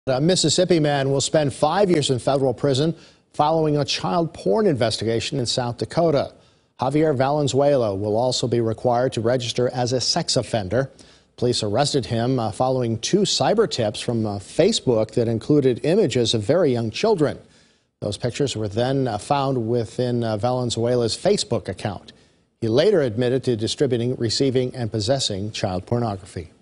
A Mississippi man will spend 5 years in federal prison following a child porn investigation in South Dakota. Javier Valenzuela will also be required to register as a sex offender. Police arrested him following 2 cyber tips from Facebook that included images of very young children. Those pictures were then found within Valenzuela's Facebook account. He later admitted to distributing, receiving, and possessing child pornography.